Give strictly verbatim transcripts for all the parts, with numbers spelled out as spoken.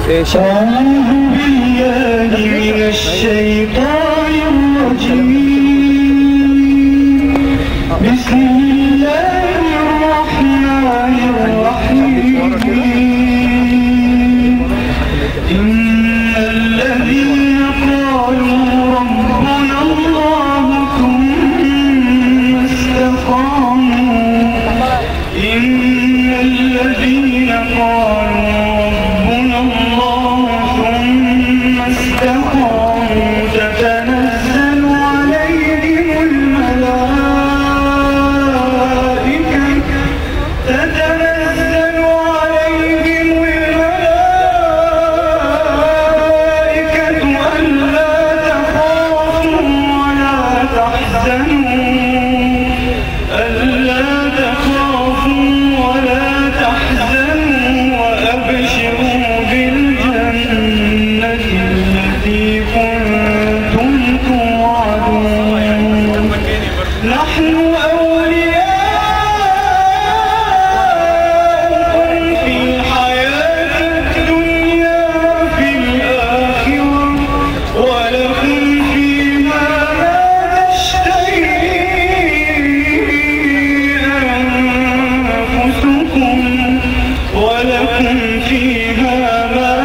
أعوذ بالله من الشيطان الرجيم. بسم الله الرحمن الرحيم. إن الذين قالوا ربنا الله ثم استقاموا إن الذين قالوا ربنا الله ثم استقاموا تتنزل عليهم الملائكة تتنزل عليهم الملائكة ألا تخافوا ولا تحزنوا ألا تخافوا ولا تحزنوا وأبشروا بالجنة التي كنتم توعدون. نحن أولياؤكم في الحياة الدنيا وفي الآخرة ولكم فيما ما تشتهي أنفسكم ولكم فيها ما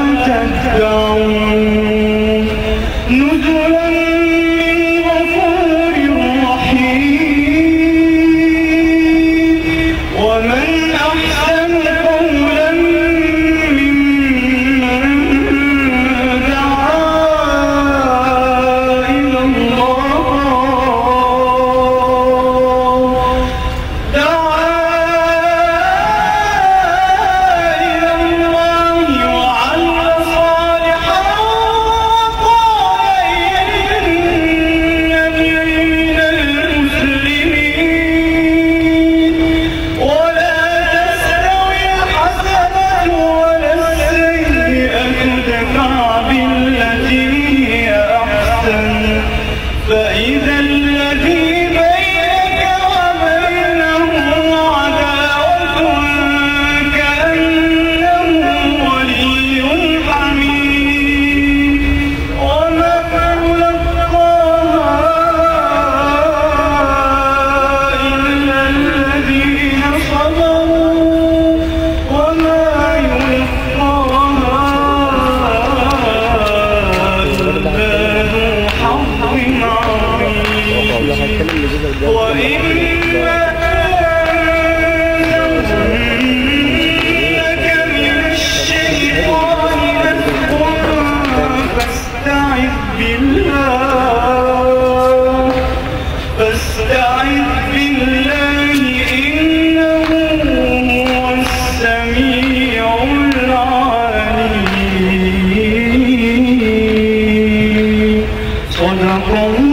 تدعون. نزلا من غفور رحيم. ومن أحسن قولا ممن دعا إلى الله دعا إلى الله وعمل صالحا وقال إنني من المسلمين. ولا تستوي الحسنة ولا السيئة ادفع بالتي هي أحسن فإذا الذي بينك وبينه عداوة كأنه ولي حميم. وما يلقاها إلا الذين صبروا وما يلقاها إلا ذو حظ عظيم. وإما تنزغنك من الشيطان نزغ فاستعذ بالله فاستعذ بالله إنه هو السميع العليم. صدق الله.